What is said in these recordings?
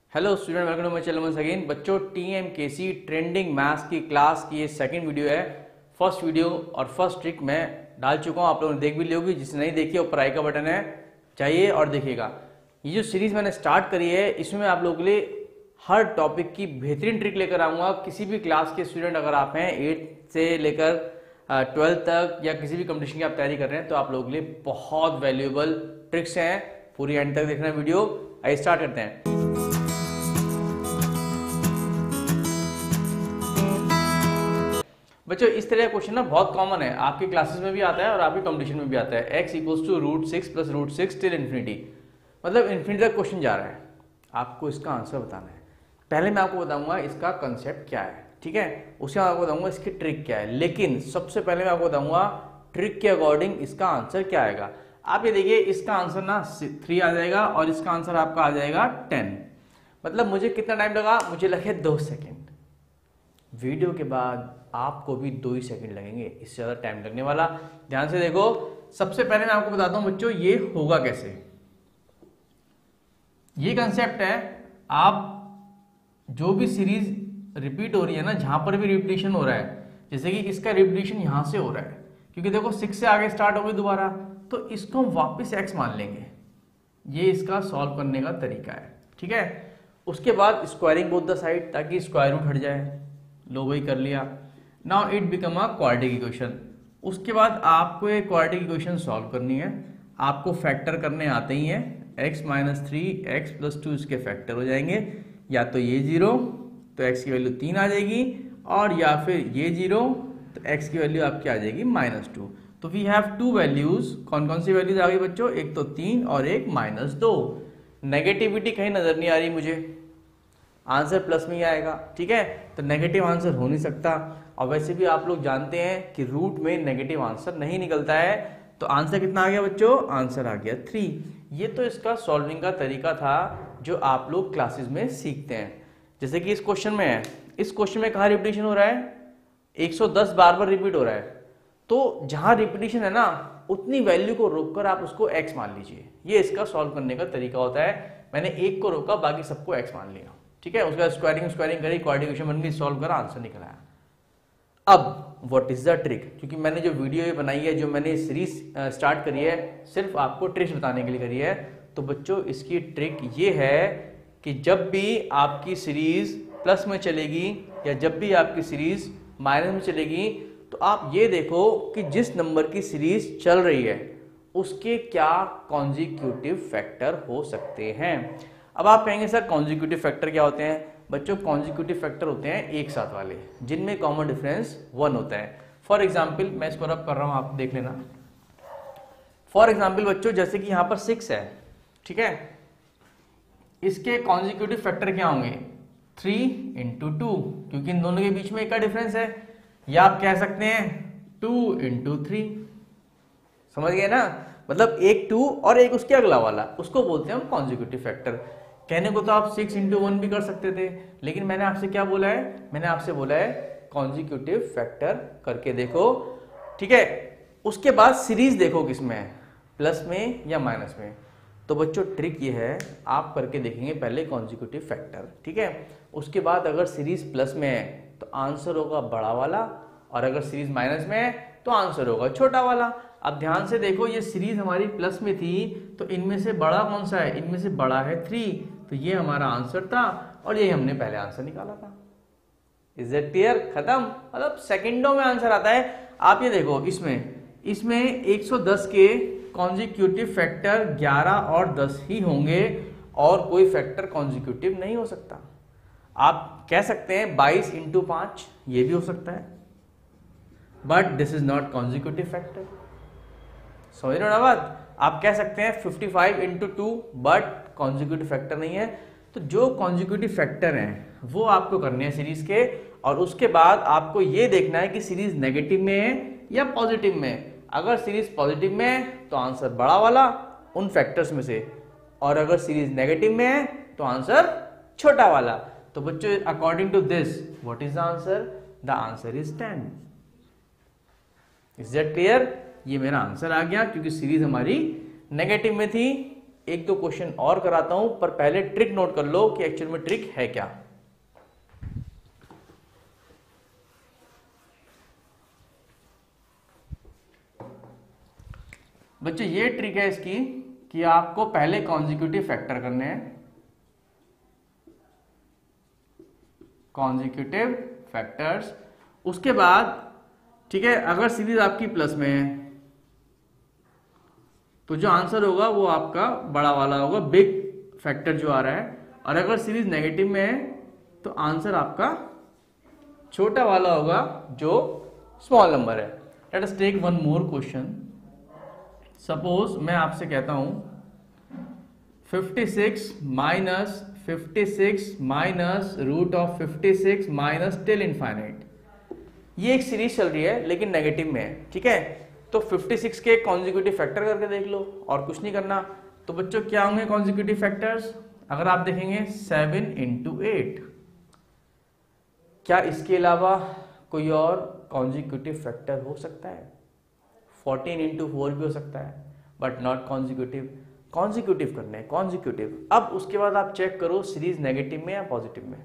Hello student, welcome to my channel once again. बच्चों, TMKC trending maths की class की ये सेकंड वीडियो है। फर्स्ट वीडियो और फर्स्ट ट्रिक मैं डाल चुका हूँ, आप लोगों ने देख भी ली होगी। जिसने नहीं देखी ऊपर आई का बटन है, जाइए और देखिएगा। ये जो सीरीज मैंने स्टार्ट करी है, इसमें आप लोगों के लिए हर टॉपिक की बेहतरीन ट्रिक लेकर आऊँगा। किसी भी क्लास के स्टूडेंट अगर आप हैं 8 से लेकर 12 तक या किसी भी कंपटीशन की आप तैयारी कर रहे हैं, तो आप लोगों के लिए बहुत वैल्यूएबल ट्रिक्स हैं। पूरी एंड तक देखना वीडियो। आइए स्टार्ट करते हैं। बच्चों, इस तरह का क्वेश्चन ना बहुत कॉमन है, आपकी क्लासेस में भी आता है और आपके कंपटीशन में भी आता है। x equals to √6 plus √6 till infinity, मतलब इन्फिनिटी तक क्वेश्चन जा रहा है, आपको इसका आंसर बताना है। पहले मैं आपको बताऊंगा इसका कंसेप्ट क्या है, ठीक है। उसके बाद आपको बताऊंगा इसकी ट्रिक क्या है, लेकिन सबसे पहले मैं आपको बताऊंगा ट्रिक के अकॉर्डिंग इसका आंसर क्या आएगा। आप ये देखिए, इसका आंसर ना 3 आ जाएगा और इसका आंसर आपका आ जाएगा 10। मतलब मुझे कितना टाइम लगा, मुझे लगे 2 सेकेंड। वीडियो के बाद आपको भी 2 ही सेकंड लगेंगे, इससे ज्यादा टाइम लगने वाला। ध्यान से देखो। सबसे पहले मैं आपको बताता हूं बच्चों, ये होगा कैसे। ये कंसेप्ट है, आप जो भी सीरीज रिपीट हो रही है ना, जहां पर भी रिपीटिशन हो रहा है, जैसे कि इसका रिपीटिशन यहां से हो रहा है, क्योंकि देखो 6 से आगे स्टार्ट हो गई दोबारा, तो इसको हम वापस x मान लेंगे। ये इसका सॉल्व करने का तरीका है, ठीक है। उसके बाद स्क्वायरिंग बोथ द साइड, ताकि स्क्वायर रूट हट जाए। लो, वही कर लिया। Now it become a quadratic equation. उसके बाद आपको एक क्वाड्रेटिक इक्वेशन सॉल्व करनी है। आपको फैक्टर करने आते ही हैं। x - 3 x + 2 इसके फैक्टर हो जाएंगे। या तो ये 0 तो x की वैल्यू 3 आ जाएगी, और या फिर ये 0 तो x की वैल्यू आपकी आ जाएगी -2। तो वी हैव 2 वैल्यूज। कौन कौन सी वैल्यूज आ गई बच्चों? एक तो 3 और एक -2। नेगेटिविटी कहीं नजर नहीं आ रही मुझे, आंसर प्लस में ही आएगा, ठीक है। तो नेगेटिव आंसर हो नहीं सकता, और वैसे भी आप लोग जानते हैं कि रूट में नेगेटिव आंसर नहीं निकलता है। तो आंसर कितना आ गया बच्चों? आंसर आ गया 3। ये तो इसका सॉल्विंग का तरीका था जो आप लोग क्लासेस में सीखते हैं। जैसे कि इस क्वेश्चन में है, इस क्वेश्चन में कहाँ रिपीटिशन हो रहा है? 110 बार बार रिपीट हो रहा है। तो जहां रिपीटिशन है ना, उतनी वैल्यू को रोककर आप उसको x मान लीजिए। ये इसका सॉल्व करने का तरीका होता है। मैंने एक को रोका, बाकी सबको x मान लिया, ठीक है। उसके बाद स्क्वायरिंग करी, क्वाड्रेटिक इक्वेशन बन गई, सॉल्व करा, आंसर निकल आया। अब व्हाट इज द ट्रिक? क्योंकि मैंने जो वीडियो ये बनाई है, जो मैंने सीरीज स्टार्ट करी है, सिर्फ आपको ट्रिक्स बताने के लिए करी है। तो बच्चों, इसकी ट्रिक ये है कि जब भी आपकी सीरीज प्लस में चलेगी या जब भी आपकी सीरीज माइनस में चलेगी, तो आप ये देखो कि जिस नंबर की सीरीज चल रही है उसके क्या कॉन्जिक्यूटिव फैक्टर हो सकते हैं। अब आप कहेंगे सर कॉन्जिक्यूटिव फैक्टर क्या होते हैं? बच्चों, कॉन्जिक्यूटिव फैक्टर होते हैं एक साथ वाले, जिनमें कॉमन डिफरेंस 1 होता है। फॉर एग्जाम्पल, मैं इसको रब कर रहा हूं, आप देख लेना। फॉर एग्जाम्पल बच्चों, जैसे कि यहां पर 6 है, ठीक है। इसके कॉन्जिक्यूटिव फैक्टर क्या होंगे? 3 × 2, क्योंकि इन दोनों के बीच में एक का डिफरेंस है। या आप कह सकते हैं 2 × 3। समझ गए ना? मतलब एक 2 और एक उसके अगला वाला, उसको बोलते हैं हम कॉन्जिक्यूटिव फैक्टर। कहने को तो आप 6 × 1 भी कर सकते थे, लेकिन मैंने आपसे क्या बोला है? मैंने आपसे बोला है कॉन्जिक्यूटिव फैक्टर करके देखो, ठीक है। उसके बाद सीरीज देखो किसमें है, प्लस में या माइनस में। तो बच्चों, ट्रिक ये है, आप करके देखेंगे पहले कॉन्जिक्यूटिव फैक्टर, ठीक है। उसके बाद अगर सीरीज प्लस में है तो आंसर होगा बड़ा वाला, और अगर सीरीज माइनस में है तो आंसर होगा छोटा वाला। अब ध्यान से देखो, ये सीरीज हमारी प्लस में थी, तो इनमें से बड़ा कौन सा है? इनमें से बड़ा है 3, तो ये हमारा आंसर था, और ये हमने पहले आंसर निकाला था। Is it clear? खत्म। मतलब सेकंडों में आंसर आता है। आप ये देखो, इसमें 110 के कॉन्जिक्यूटिव फैक्टर 11 और 10 ही होंगे, और कोई फैक्टर कॉन्जिक्यूटिव नहीं हो सकता। आप कह सकते हैं 22 × 5, ये भी हो सकता है, but this is not consecutive factor. समझ रहे हो ना बात? आप कह सकते हैं 55 × 2, बट कॉन्जिक्यूटिव फैक्टर नहीं है। तो जो कॉन्जिक्यूटिव फैक्टर हैं वो आपको करने हैं सीरीज के, और उसके बाद आपको ये देखना है कि सीरीज नेगेटिव में है या पॉजिटिव में। अगर सीरीज पॉजिटिव में है तो आंसर बड़ा वाला उन फैक्टर्स में से, और अगर सीरीज नेगेटिव में है तो आंसर छोटा वाला। तो बच्चों, according to this what is the answer? The answer is 10। Is that clear? ये मेरा आंसर आ गया, क्योंकि सीरीज हमारी नेगेटिव में थी, एक दो क्वेश्चन और कराता हूं, पर पहले ट्रिक नोट कर लो कि एक्चुअल में ट्रिक है क्या। बच्चों ये ट्रिक है इसकी कि आपको पहले कॉन्जिक्यूटिव फैक्टर करने हैं, कॉन्जिक्यूटिव फैक्टर्स, उसके बाद ठीक है अगर सीरीज आपकी प्लस में है तो जो आंसर होगा वो आपका बड़ा वाला होगा, बिग फैक्टर जो आ रहा है, और अगर सीरीज नेगेटिव में है तो आंसर आपका छोटा वाला होगा जो स्मॉल नंबर है। Let us take one more question. Suppose मैं आपसे कहता हूं 56 minus root of 56 minus till infinite. ये एक सीरीज चल रही है लेकिन नेगेटिव में है, ठीक है। तो 56 के कॉन्जिक्यूटिव फैक्टर करके देख लो, और कुछ नहीं करना। तो बच्चों क्या होंगे कॉन्जिक्यूटिव फैक्टर्स, अगर आप देखेंगे 7 × 8। क्या इसके अलावा कोई और कॉन्जिक्यूटिव फैक्टर हो सकता है? 14 × 4 भी हो सकता है, बट नॉट कॉन्जिक्यूटिव। कॉन्जिक्यूटिव करने हैं, कॉन्जिक्यूटिव। अब उसके बाद आप चेक करो सीरीज नेगेटिव में या पॉजिटिव में।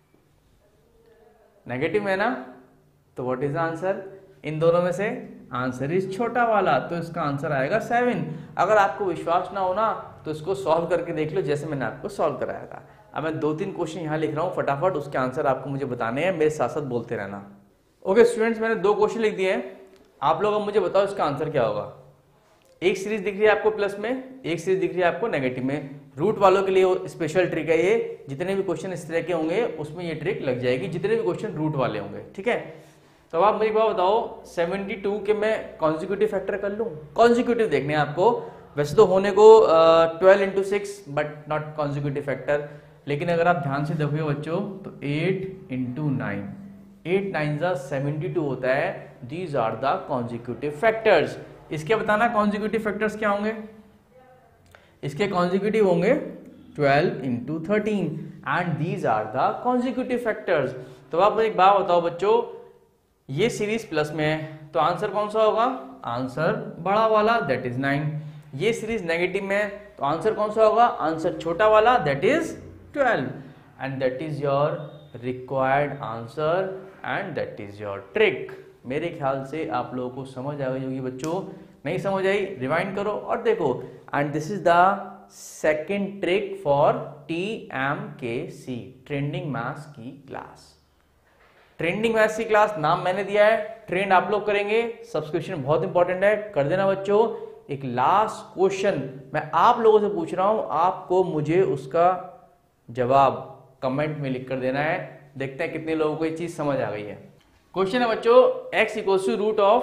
नेगेटिव में ना, तो व्हाट इज द आंसर? इन दोनों में से आंसर इज छोटा वाला, तो इसका आंसर आएगा 7। अगर आपको विश्वास ना हो ना तो इसको सॉल्व करके देख लो, जैसे मैंने आपको सॉल्व कराया था। अब मैं 2-3 क्वेश्चन यहाँ लिख रहा हूँ, फटाफट उसके आंसर आपको मुझे बताने हैं, मेरे साथ साथ बोलते रहना। ओके स्टूडेंट्स, मैंने 2 क्वेश्चन लिख दिए हैं, आप लोग अब मुझे बताओ इसका आंसर क्या होगा। एक सीरीज दिख रही है आपको प्लस में, एक सीरीज दिख रही है आपको नेगेटिव में। रूट वालों के लिए स्पेशल ट्रिक है ये, जितने भी क्वेश्चन इस तरह के होंगे उसमें ये ट्रिक लग जाएगी, जितने भी क्वेश्चन रूट वाले होंगे, ठीक है। तो अब आप मुझे एक बात बताओ, 72 के मैं कॉन्जिक्यूटिव फैक्टर कर लूं? कॉन्जिक्यूटिव देखने हैं आपको, वैसे तो होने को 12 × 6 बट नॉट कॉन्जिक्यूटिव फैक्टर, लेकिन अगर आप ध्यान से देखोगे बच्चों तो 8 × 9, 8 9 72 होता है। These are the consecutive factors. इसके बताना कॉन्जिक्यूटिव फैक्टर्स क्या होंगे। इसके कॉन्जिक्यूटिव होंगे 12 × 13 and these are the consecutive factors. तो आप मुझे एक बात बताओ बच्चों, ये सीरीज प्लस में है तो आंसर कौन सा होगा? आंसर बड़ा वाला, दैट इज 9। ये सीरीज नेगेटिव में है तो आंसर कौन सा होगा? आंसर छोटा वाला, that is 12। And that is your required answer and that is your trick. मेरे ख्याल से आप लोगों को समझ आ गई होगी बच्चों, नहीं समझ आई रिवाइंड करो और देखो। And this is the second trick for TMKC, trending maths की क्लास। ट्रेंडिंग मैथ्स की क्लास नाम मैंने दिया है, ट्रेंड आप लोग करेंगे, सब्सक्रिप्शन बहुत इंपॉर्टेंट है, कर देना बच्चों। एक लास्ट क्वेश्चन मैं आप लोगों से पूछ रहा हूं, आपको मुझे उसका जवाब कमेंट में लिख कर देना है। देखते हैं कितने लोगों को ये चीज समझ आ गई है। क्वेश्चन है बच्चों, x =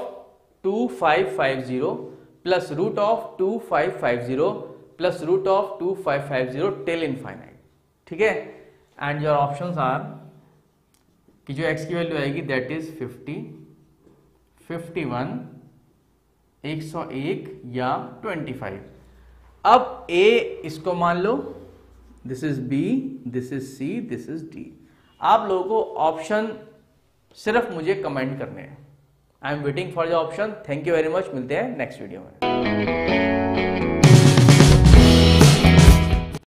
√2550 plus √2550 plus √2550 till infinite, ठीक है। एंड योर ऑप्शंस आर कि जो x की वैल्यू आएगी दैट इज 50, 51, 101 या 25। अब a इसको मान लो, this is b, this is c, this is d। आप लोगों को ऑप्शन सिर्फ मुझे कमेंट करने हैं। I am waiting for the option. Thank you very much, मिलते हैं नेक्स्ट वीडियो में।